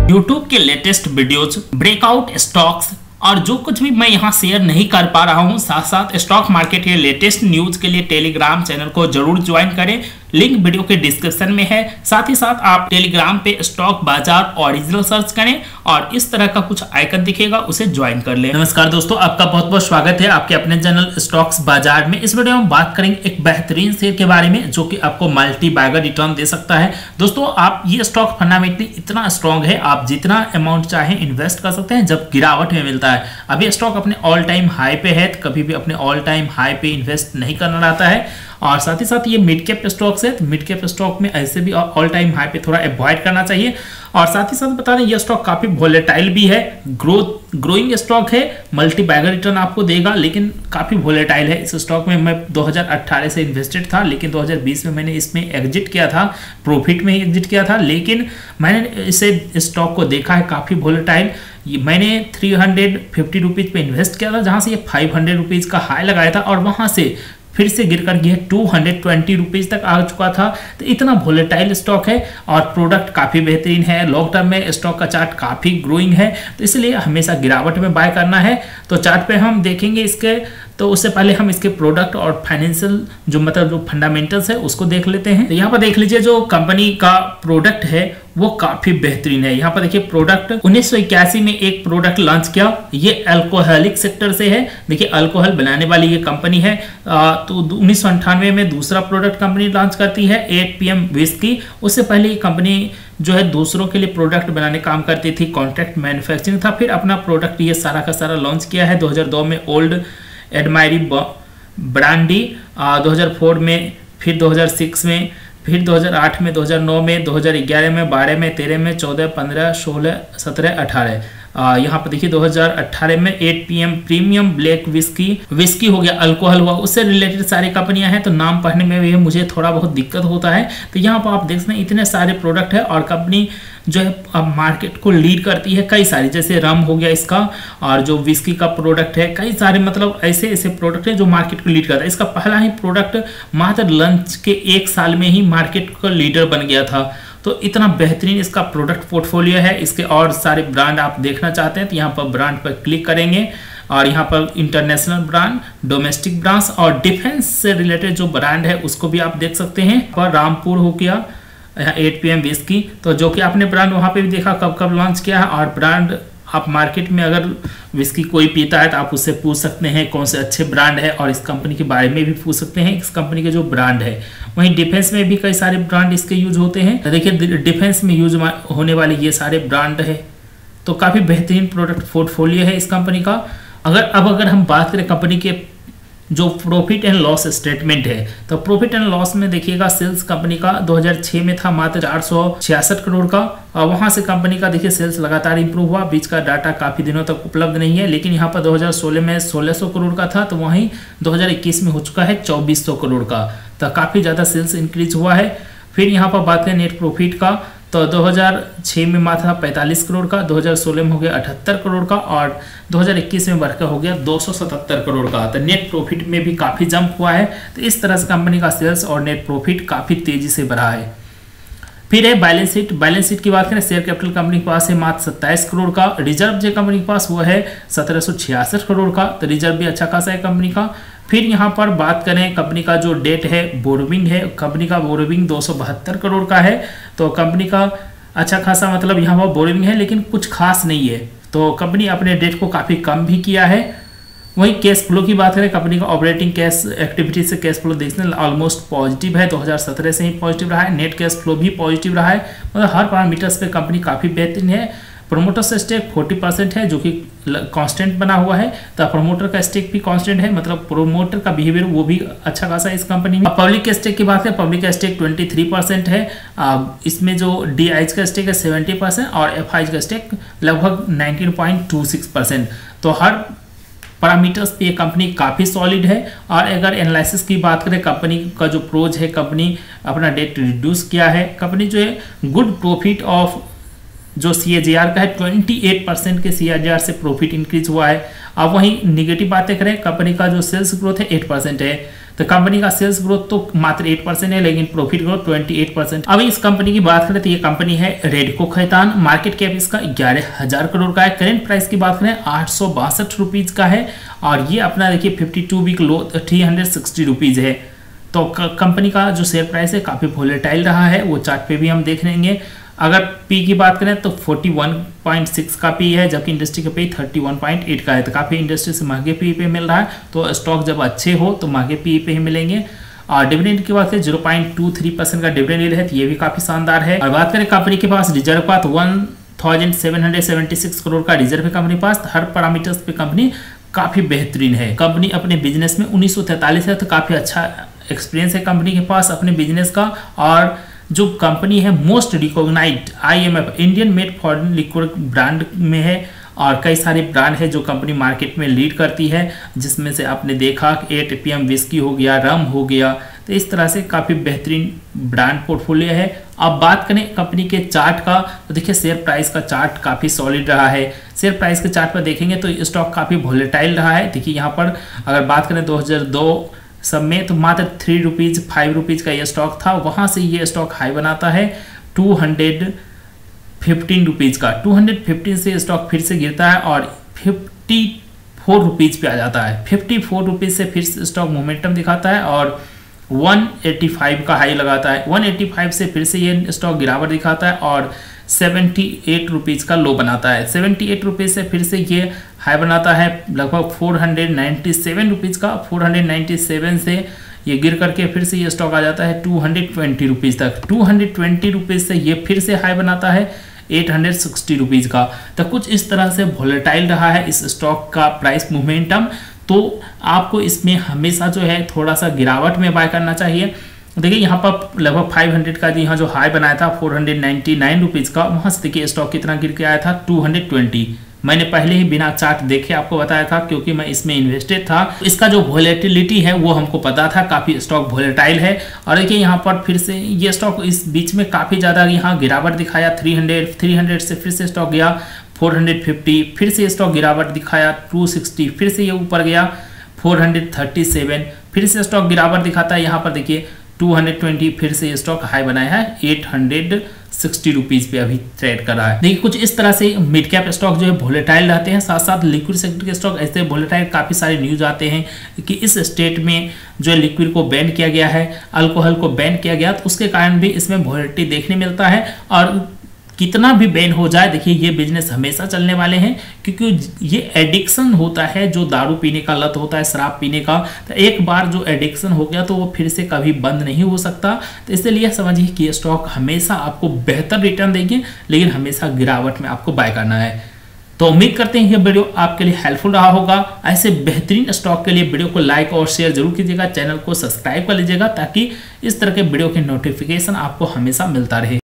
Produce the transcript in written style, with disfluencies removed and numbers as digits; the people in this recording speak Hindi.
यूट्यूब के लेटेस्ट वीडियोज, ब्रेकआउट स्टॉक्स और जो कुछ भी मैं यहाँ शेयर नहीं कर पा रहा हूँ, साथ साथ स्टॉक मार्केट के लेटेस्ट न्यूज के लिए टेलीग्राम चैनल को जरूर ज्वाइन करें। लिंक वीडियो के डिस्क्रिप्शन में है। साथ ही साथ आप टेलीग्राम पे स्टॉक बाजार ओरिजिनल सर्च करें और इस तरह का कुछ आइकन दिखेगा, उसे ज्वाइन कर लें। नमस्कार दोस्तों, आपका बहुत बहुत स्वागत है आपके अपने चैनल स्टॉक्स बाजार में। इस वीडियो में हम बात करेंगे एक बेहतरीन शेयर के बारे में जो कि आपको मल्टी बैगर रिटर्न दे सकता है। दोस्तों, आप ये स्टॉक फंडामेंटली इतना स्ट्रॉन्ग है, आप जितना अमाउंट चाहे इन्वेस्ट कर सकते हैं जब गिरावट में मिलता है। अभी स्टॉक अपने ऑल टाइम हाई पे है, तो कभी भी अपने ऑल टाइम हाई पे इन्वेस्ट नहीं करना रहता है। और साथ ही साथ ये मिड कैप स्टॉक्स है, तो मिड कैप स्टॉक में ऐसे भी ऑल टाइम हाई पे थोड़ा अवॉइड करना चाहिए। और साथ ही साथ बता दें, ये स्टॉक काफी वोलेटाइल भी है, ग्रोइंग स्टॉक है, मल्टी बैगर रिटर्न आपको देगा, लेकिन काफी वोलेटाइल है। इस स्टॉक में मैं 2018 से इन्वेस्टेड था, लेकिन 2020 में मैंने इसमें एग्जिट किया था, प्रॉफिट में ही एग्जिट किया था। लेकिन मैंने इसे स्टॉक को देखा है काफी वोलेटाइल। मैंने 350 रुपीज पे इन्वेस्ट किया था, जहां से ये 500 रुपीज का हाई लगाया था और वहां से फिर से गिरकर ये 220 रुपीज तक आ चुका था। तो इतना वोलेटाइल स्टॉक है और प्रोडक्ट काफी बेहतरीन है। लॉन्ग टर्म में स्टॉक का चार्ट काफी ग्रोइंग है, तो इसलिए हमेशा गिरावट में बाय करना है। तो चार्ट पे हम देखेंगे इसके, तो उससे पहले हम इसके प्रोडक्ट और फाइनेंशियल जो फंडामेंटल्स है उसको देख लेते हैं। तो यहाँ पर देख लीजिए, जो कंपनी का प्रोडक्ट है वो काफी बेहतरीन है। यहाँ पर देखिए, प्रोडक्ट 1981 में एक प्रोडक्ट लॉन्च किया, ये अल्कोहलिक सेक्टर से है। देखिए, अल्कोहल बनाने वाली ये कंपनी है। तो 1998 में दूसरा प्रोडक्ट कंपनी लॉन्च करती है, 8 PM विस्की। उससे पहले ये कंपनी जो है दूसरों के लिए प्रोडक्ट बनाने काम करती थी, कॉन्ट्रैक्ट मैन्युफैक्चरिंग था। फिर अपना प्रोडक्ट ये सारा का सारा लॉन्च किया है। 2002 में ओल्ड एडमायरी ब्रांडी, 2004 में, फिर 2006 में, फिर 2008 में, 2009 में, 2011 में, 12 में, 13 में, 14, 15, 16, 17, 18। यहाँ पर देखिए 2018 में 8 PM प्रीमियम ब्लैक विस्की हो गया, अल्कोहल हुआ, उससे रिलेटेड सारी कंपनियां हैं। तो नाम पढ़ने में भी मुझे थोड़ा बहुत दिक्कत होता है। तो यहाँ पर आप देख सकते हैं इतने सारे प्रोडक्ट है और कंपनी जो है अब मार्केट को लीड करती है। कई सारे, जैसे रम हो गया इसका, और जो विस्की का प्रोडक्ट है, कई सारे मतलब ऐसे ऐसे प्रोडक्ट है जो मार्केट को लीड करता है। इसका पहला ही प्रोडक्ट मात्र लॉन्च के 1 साल में ही मार्केट का लीडर बन गया था। तो इतना बेहतरीन इसका प्रोडक्ट पोर्टफोलियो है। इसके और सारे ब्रांड आप देखना चाहते हैं तो यहाँ पर ब्रांड पर क्लिक करेंगे और यहाँ पर इंटरनेशनल ब्रांड, डोमेस्टिक ब्रांड्स और डिफेंस से रिलेटेड जो ब्रांड है उसको भी आप देख सकते हैं। पर रामपुर हो गया, यहाँ 8 PM विस्की, तो जो कि आपने ब्रांड वहाँ पे भी देखा कब कब लॉन्च किया है। और ब्रांड आप मार्केट में अगर विस्की कोई पीता है तो आप उससे पूछ सकते हैं कौन से अच्छे ब्रांड है, और इस कंपनी के बारे में भी पूछ सकते हैं, इस कंपनी के जो ब्रांड है। वहीं डिफेंस में भी कई सारे ब्रांड इसके यूज होते हैं। तो देखिए, डिफेंस में यूज होने वाले ये सारे ब्रांड है। तो काफ़ी बेहतरीन प्रोडक्ट पोर्टफोलियो है इस कंपनी का। अगर हम बात करें कंपनी के जो प्रॉफिट एंड लॉस स्टेटमेंट है, तो प्रॉफिट एंड लॉस में देखिएगा, सेल्स कंपनी का 2006 में था मात्र 466 करोड़ का, और वहां से कंपनी का देखिए सेल्स लगातार इंप्रूव हुआ। बीच का डाटा काफी दिनों तक उपलब्ध नहीं है, लेकिन यहाँ पर 2016 में 1600 करोड़ का था, तो वहीं 2021 में हो चुका है 2400 करोड़ का। तो काफी ज्यादा सेल्स इंक्रीज हुआ है। फिर यहाँ पर बात करें नेट प्रॉफिट का, तो 2006 में मात्र था 45 करोड़ का, 2016 में हो गया 78 करोड़ का, और 2021 में बढ़कर हो गया 277 करोड़ का। तो नेट प्रॉफिट में भी काफ़ी जंप हुआ है। तो इस तरह से कंपनी का सेल्स और नेट प्रॉफिट काफ़ी तेज़ी से बढ़ा है। फिर है बैलेंस शीट। बैलेंस शीट की बात करें, शेयर कैपिटल कंपनी के पास है मात्र 27 करोड़ का। रिजर्व जो कंपनी के पास वो है 1766 करोड़ का, तो रिजर्व भी अच्छा खासा है कंपनी का। फिर यहाँ पर बात करें कंपनी का जो डेट है, बोरोविंग है, कंपनी का बोरोविंग 272 करोड़ का है। तो कंपनी का अच्छा खासा मतलब यहाँ पर बोरोविंग है, लेकिन कुछ खास नहीं है। तो कंपनी अपने डेट को काफ़ी कम भी किया है। वहीं कैश फ्लो की बात करें, कंपनी का ऑपरेटिंग कैश एक्टिविटी से कैश फ्लो देखने ऑलमोस्ट पॉजिटिव है, 2017 से ही पॉजिटिव रहा है। नेट कैश फ्लो भी पॉजिटिव रहा है, मतलब हर पैरामीटर्स पे कंपनी काफ़ी बेहतरीन है। प्रोमोटर से स्टेक 40% है, जो कि कांस्टेंट बना हुआ है। तो प्रमोटर का स्टेक भी कांस्टेंट है, मतलब प्रोमोटर का बिहेवियर वो भी अच्छा खासा है इस कंपनी में। पब्लिक के स्टेक की बात करें, पब्लिक का स्टेक 23% है। इसमें जो DIs का स्टेक है 70% और FIs का स्टेक लगभग 19.26%। तो हर पैरामीटर्स पे ये कंपनी काफ़ी सॉलिड है। और अगर एनालिसिस की बात करें, कंपनी का जो प्रोज है, कंपनी अपना डेट रिड्यूस किया है, कंपनी जो है गुड प्रॉफिट ऑफ जो CAGR का है 28% के CAGR से प्रॉफिट इंक्रीज हुआ है। अब वहीं निगेटिव बातें करें, कंपनी का जो सेल्स ग्रोथ है 8% है, तो कंपनी का सेल्स ग्रोथ तो मात्र 8% है, लेकिन प्रॉफिट ग्रोथ 28%। अब इस कंपनी की बात करें तो ये कंपनी है रेडको खैतान, मार्केट कैप इसका 11,000 करोड़ का है। करेंट प्राइस की बात करें 862 रुपीज का है, और ये अपना देखिए 52 वीक लो 360 रुपीज है। तो कंपनी का जो शेयर प्राइस है काफी वोलेटाइल रहा है, वो चार्ट पे भी हम देख लेंगे। अगर पी की बात करें तो 41.6 का पी है, जबकि इंडस्ट्री का पी 31.8 का है, तो काफ़ी इंडस्ट्री से महंगे पी पे मिल रहा है। तो स्टॉक जब अच्छे हो तो महंगे पी पे ही मिलेंगे। और डिविडेंड की बात करें 0.23% का डिविडेंड यील्ड है, तो ये भी काफ़ी शानदार है। और बात करें कंपनी के पास रिजर्व का, तो 1776 करोड़ का रिजर्व है कंपनी के पास। हर पैरामीटर्स पे कंपनी काफ़ी बेहतरीन है। कंपनी अपने बिजनेस में 1943 है, तो काफ़ी अच्छा एक्सपीरियंस है कंपनी के पास अपने बिजनेस का। और जो कंपनी है most recognised IMF Indian made foreign liquid brand में है, और कई सारे ब्रांड है जो कंपनी मार्केट में लीड करती है, जिसमें से आपने देखा 8PM विस्की हो गया, रम हो गया, तो इस तरह से काफ़ी बेहतरीन ब्रांड पोर्टफोलियो है। अब बात करें कंपनी के चार्ट का, तो देखिए शेयर प्राइस का चार्ट काफ़ी सॉलिड रहा है। शेयर प्राइस के चार्ट पर देखेंगे तो स्टॉक काफ़ी वोलेटाइल रहा है। देखिए यहाँ पर अगर बात करें 2002 सब में तो मात्र 3 रुपीज़ 5 रुपीज़ का ये स्टॉक था, वहाँ से ये स्टॉक हाई बनाता है 215 रुपीज़ का। 215 से स्टॉक फिर से गिरता है और 54 रुपीज़ पे आ जाता है। 54 रुपीज़ से फिर से स्टॉक मोमेंटम दिखाता है और 185 का हाई लगाता है। 185 से फिर से ये स्टॉक गिरावट दिखाता है और 78 रुपीज़ का लो बनाता है। 78 रुपीज़ से फिर से ये हाई बनाता है लगभग 497 रुपीज़ का। 497 से ये गिर करके फिर से ये स्टॉक आ जाता है 220 रुपीज़ तक। 220 रुपीज़ से ये फिर से हाई बनाता है 860 रुपीज़ का। तो कुछ इस तरह से वोलेटाइल रहा है इस स्टॉक का प्राइस मोमेंटम। तो आपको इसमें हमेशा जो है थोड़ा सा गिरावट में बाय करना चाहिए। देखिए यहाँ पर लगभग 500 का यहाँ जो हाई बनाया था 499 रुपीज़ का, वहाँ से देखिए स्टॉक कितना गिर के आया था 220। मैंने पहले ही बिना चार्ट देखे आपको बताया था, क्योंकि मैं इसमें इन्वेस्टेड था। इसका जो वोलेटिलिटी है वो हमको पता था, काफ़ी स्टॉक वोलेटाइल है। और देखिए यहाँ पर फिर से ये स्टॉक इस बीच में काफ़ी ज़्यादा यहाँ गिरावट दिखाया। 300 से फिर से स्टॉक गया 450, फिर से स्टॉक गिरावट दिखाया 260, फिर से ये ऊपर गया 437, फिर से स्टॉक गिरावट दिखाता है। यहाँ पर देखिए 220, फिर से स्टॉक हाई बनाया है 860 रुपीज़ पे अभी ट्रेड कर रहा है। देखिए कुछ इस तरह से मिड कैप स्टॉक जो है वोलेटाइल रहते हैं, साथ साथ लिक्विड सेक्टर के स्टॉक ऐसे वोलेटाइल। काफ़ी सारे न्यूज आते हैं कि इस स्टेट में जो है लिक्विड को बैन किया गया है, अल्कोहल को बैन किया गया, तो उसके कारण भी इसमें वोलेटिलिटी देखने मिलता है। और कितना भी बैन हो जाए, देखिए ये बिजनेस हमेशा चलने वाले हैं, क्योंकि ये एडिक्शन होता है जो दारू पीने का लत होता है, शराब पीने का। तो एक बार जो एडिक्शन हो गया तो वो फिर से कभी बंद नहीं हो सकता। तो इसलिए समझिए कि ये स्टॉक हमेशा आपको बेहतर रिटर्न देंगे, लेकिन हमेशा गिरावट में आपको बाय करना है। तो उम्मीद करते हैं ये वीडियो आपके लिए हेल्पफुल रहा होगा। ऐसे बेहतरीन स्टॉक के लिए वीडियो को लाइक और शेयर जरूर कीजिएगा, चैनल को सब्सक्राइब कर लीजिएगा, ताकि इस तरह के वीडियो के नोटिफिकेशन आपको हमेशा मिलता रहे।